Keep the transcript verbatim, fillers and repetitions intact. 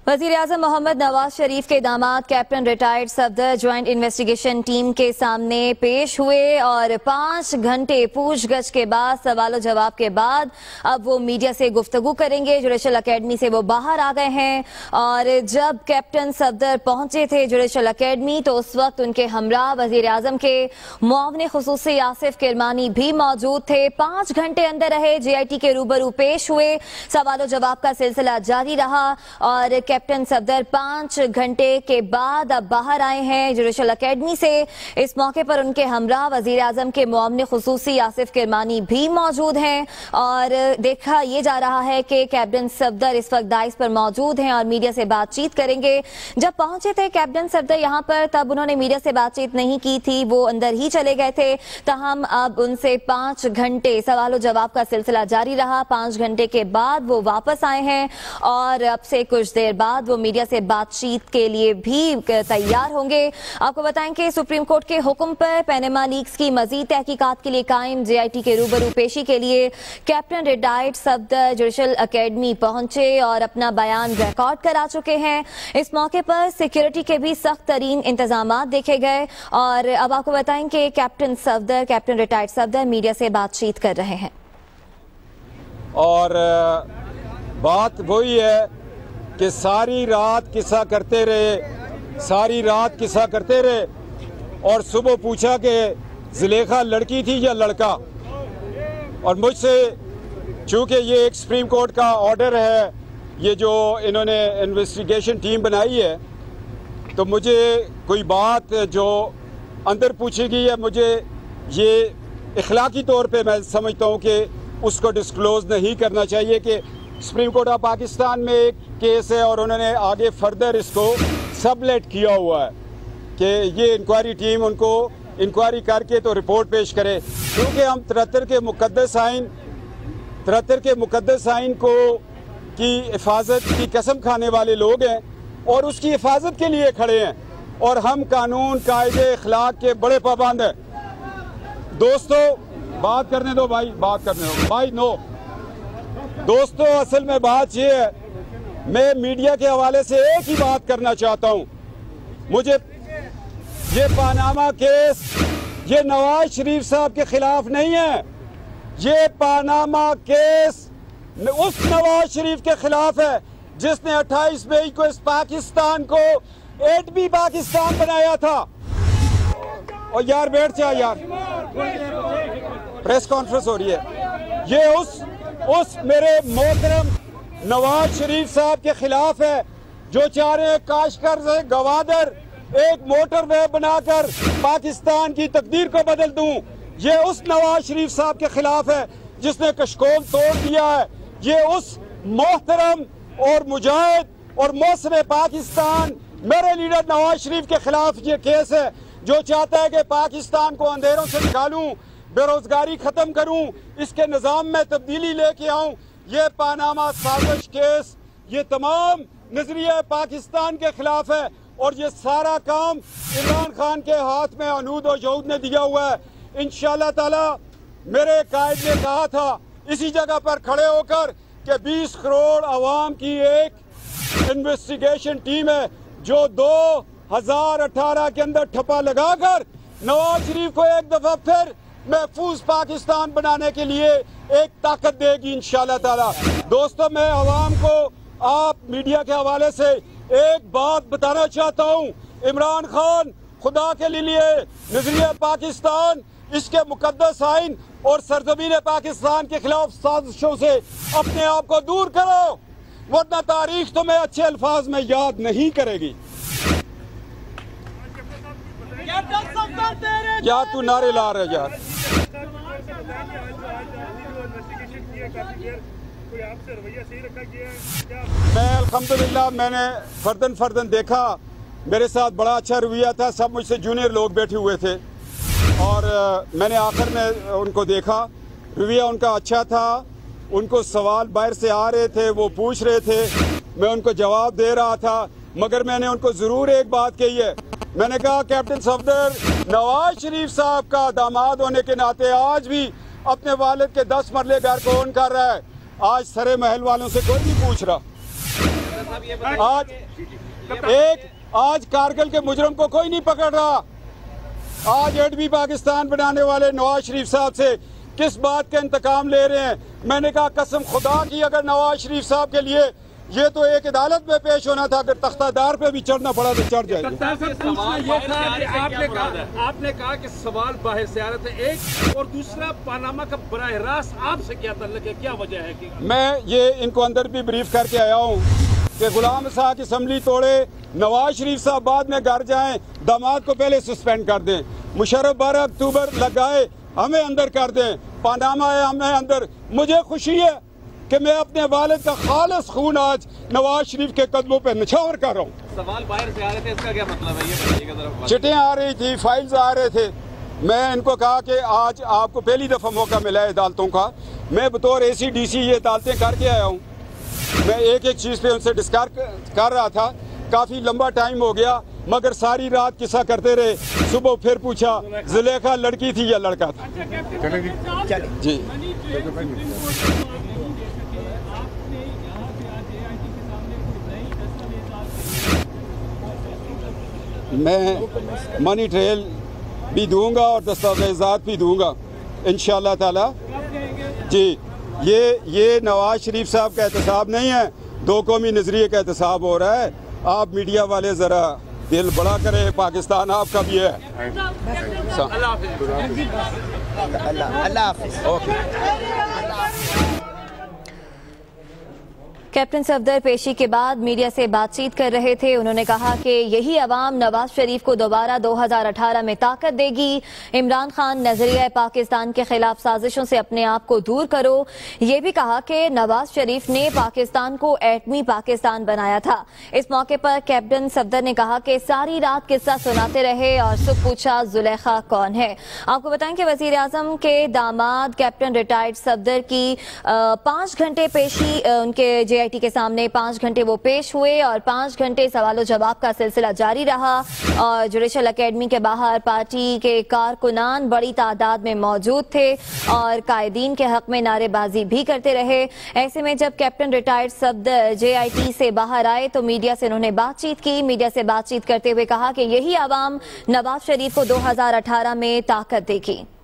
वज़ीर-ए-आज़म मोहम्मद नवाज शरीफ के दामाद captain retired Safdar joint investigation team के सामने पेश हुए और पाँच घंटे पूछगछ के बाद सवालों जवाब के बाद अब वो मीडिया से गुफ्तगू करेंगे। जुडिशल अकेडमी से वो बाहर आ गए हैं और जब कैप्टन सफदर पहुंचे थे जुडिशल अकेडमी तो उस वक्त उनके हमरा वज़ीर-ए-आज़म के मुआविन खुसूसी आसिफ किरमानी भी मौजूद थे। पाँच घंटे अंदर रहे, जे आई टी के रूबरू पेश हुए, सवालों जवाब का सिलसिला जारी रहा और कैप्टन सफदर पांच घंटे के बाद अब बाहर आए हैं जुडिशल अकेडमी से। इस मौके पर उनके हमरा वजीर आजम के मुआविन खुसूसी आसिफ किरमानी भी मौजूद हैं और देखा यह जा रहा है कि कैप्टन सफदर इस वक्त दाइस पर मौजूद हैं और मीडिया से बातचीत करेंगे। जब पहुंचे थे कैप्टन सफदर यहां पर तब उन्होंने मीडिया से बातचीत नहीं की थी, वो अंदर ही चले गए थे। तहम अब उनसे पांच घंटे सवालों जवाब का सिलसिला जारी रहा। पांच घंटे के बाद वो वापस आए हैं और अब से कुछ देर बाद वो मीडिया से बातचीत के लिए भी तैयार होंगे। आपको बताएं कि सुप्रीम कोर्ट के हुक्म पर पैनामा लीक्स की मजीद तहकीकात के लिए कायम जे आई टी के रूबरू पेशी के लिए captain retired Safdar judicial academy पहुंचे और अपना बयान रिकॉर्ड करा चुके हैं। इस मौके पर सिक्योरिटी के भी सख्त तरीन इंतजाम देखे गए और अब आपको बताएं कि captain Safdar captain retired Safdar media से बातचीत कर रहे हैं। और बात वही है कि सारी रात किस्सा करते रहे सारी रात किस्सा करते रहे और सुबह पूछा कि जुलेखा लड़की थी या लड़का। और मुझसे चूँकि ये एक सुप्रीम कोर्ट का ऑर्डर है, ये जो इन्होंने इन्वेस्टिगेशन टीम बनाई है, तो मुझे कोई बात जो अंदर पूछी गई है मुझे ये इखलाकी तौर पे मैं समझता हूँ कि उसको डिस्क्लोज नहीं करना चाहिए। कि सुप्रीम कोर्ट ऑफ पाकिस्तान में एक केस है और उन्होंने आगे फर्दर इसको सबलेट किया हुआ है कि ये इंक्वायरी टीम उनको इंक्वायरी करके तो रिपोर्ट पेश करे। क्योंकि हम तिहत्तर के मुकद्दस आइन तिहत्तर के मुकद्दस आइन को की हिफाजत की कसम खाने वाले लोग हैं और उसकी हिफाजत के लिए खड़े हैं और हम कानून कायदे अखलाक के बड़े पाबंद हैं। दोस्तों बात करने दो भाई बात करने दो भाई नो दोस्तों असल में बात ये है, मैं मीडिया के हवाले से एक ही बात करना चाहता हूँ। मुझे ये पानामा केस ये नवाज शरीफ साहब के खिलाफ नहीं है, ये पानामा केस उस नवाज शरीफ के खिलाफ है जिसने अट्ठाईस मई को इस पाकिस्तान को एटमी पाकिस्तान बनाया था। और यार बैठ जा यार, प्रेस कॉन्फ्रेंस हो रही है। ये उस उस मेरे मोहतरम नवाज शरीफ साहब के खिलाफ है जो चाह रहे हैं काशकर से गवादर एक मोटरवे बनाकर पाकिस्तान की तकदीर को बदल दूं। ये उस नवाज शरीफ साहब के खिलाफ है जिसने कशकोल तोड़ दिया है। ये उस मोहतरम और मुजाहिद और मौसम पाकिस्तान मेरे लीडर नवाज शरीफ के खिलाफ ये केस है जो चाहता है कि पाकिस्तान को अंधेरों से निकालूं, बेरोजगारी खत्म करूं, इसके निज़ाम में तब्दीली लेके आऊं। ये पानामा साजिश केस ये तमाम नजरिया पाकिस्तान के खिलाफ है और ये सारा काम इमरान खान के हाथ में अनूद और यहूद ने दिया हुआ है। इंशाअल्लाह ताला मेरे कायद ने कहा था इसी जगह पर खड़े होकर कि बीस करोड़ आवाम की एक इन्वेस्टिगेशन टीम है जो दो हजार अठारह के अंदर ठप्पा लगाकर नवाज शरीफ को एक दफा फिर महफूज पाकिस्तान बनाने के लिए एक ताकत देगी इंशाअल्लाह ताला। दोस्तों मैं अवाम को आप मीडिया के हवाले से एक बात बताना चाहता हूँ। इमरान खान खुदा के लिए नजरिया पाकिस्तान इसके मुकद्दस आइन और सरजमीन पाकिस्तान के खिलाफ साजिशों से अपने आप को दूर करो वरना तारीख तुम्हें अच्छे अल्फाज में याद नहीं करेगी। या तू नारे ला रहे यार। मैं अल्हम्दुलिल्लाह मैंने फर्दन फर्दन देखा, मेरे साथ बड़ा अच्छा रवैया था। सब मुझसे जूनियर लोग बैठे हुए थे और मैंने आखिर में उनको देखा, रवैया उनका अच्छा था। उनको सवाल बाहर से आ रहे थे, वो पूछ रहे थे, मैं उनको जवाब दे रहा था। मगर मैंने उनको ज़रूर एक बात कही है, मैंने कहा कैप्टन सफदर नवाज शरीफ साहब का दामाद होने के नाते आज भी अपने वालिद के दस मरले घर कौन कर रहा है? आज सरे महल वालों से कोई नहीं पूछ रहा। आज एक आज कारगिल के मुजरम को कोई नहीं पकड़ रहा। आज एडमी पाकिस्तान बनाने वाले नवाज शरीफ साहब से किस बात का इंतकाम ले रहे हैं? मैंने कहा कसम खुदा की, अगर नवाज शरीफ साहब के लिए ये तो एक अदालत में पेश होना था, अगर तख्तादार पे भी चढ़ना पड़ा तो चढ़ जाए। आपने कहा आपने कहा कि सवाल बाहर से आ रहे थे, एक और दूसरा पानामा का बराह रास्त आपसे क्या ताल्लुक है, क्या वजह है कि मैं ये इनको अंदर भी ब्रीफ करके आया हूँ कि गुलाम साहब असम्बली तोड़े, नवाज शरीफ साहब बाद में घर जाएं, दामाद को पहले सस्पेंड कर दें, मुशर्रफ बारह अक्टूबर लगाए हमें अंदर कर दें, पानामा है हमें अंदर। मुझे खुशी है कि मैं अपने वालिद का खालिस खून आज नवाज शरीफ के कदमों पे निछावर कर रहा हूँ। सवाल बाहर से आ रहे थे, इसका क्या मतलब है? ये चिट्ठियाँ आ रही थी, फाइल्स आ रहे थे। मैं इनको कहा कि आज आपको पहली दफ़ा मौका मिला है अदालतों का। मैं बतौर ए सी डी सी ये अदालतें करके आया हूँ। मैं एक एक चीज़ पे उनसे डिस्कस कर रहा था। काफ़ी लंबा टाइम हो गया, मगर सारी रात किस्सा करते रहे। सुबह फिर पूछा जुलेखा लड़की थी या लड़का था? जी मैं मनी ट्रेल भी दूंगा और दस्तावेज़ात भी दूंगा इंशाअल्लाह ताला। जी ये ये नवाज शरीफ साहब का एहतसाब नहीं है, दो कौमी नज़रिए का एहतसाब हो रहा है। आप मीडिया वाले ज़रा दिल बड़ा करें, पाकिस्तान आपका भी है। अल्लाह हाफ़िज़। कैप्टन सफदर पेशी के बाद मीडिया से बातचीत कर रहे थे। उन्होंने कहा कि यही अवाम नवाज शरीफ को दोबारा दो हज़ार अठारह में ताकत देगी। इमरान खान नजरिया पाकिस्तान के खिलाफ साजिशों से अपने आप को दूर करो। ये भी कहा कि नवाज शरीफ ने पाकिस्तान को एटमी पाकिस्तान बनाया था। इस मौके पर कैप्टन सफदर ने कहा कि सारी रात किस्सा सुनाते रहे और सुबह पूछा जुलेखा कौन है। आपको बताएं कि वजीर आजम के दामाद कैप्टन रिटायर्ड सफदर की पांच घंटे पेशी उनके जे आई टी के सामने पांच घंटे वो पेश हुए और पांच घंटे सवालों जवाब का सिलसिला जारी रहा। और जुडिशल अकेडमी के बाहर पार्टी के कारकुनान बड़ी तादाद में मौजूद थे और कायदीन के हक में नारेबाजी भी करते रहे। ऐसे में जब captain retired Safdar J I T से बाहर आए तो मीडिया से उन्होंने बातचीत की। मीडिया से बातचीत करते हुए कहा कि यही आवाम नवाज शरीफ को दो हज़ार अठारह में ताकत देगी।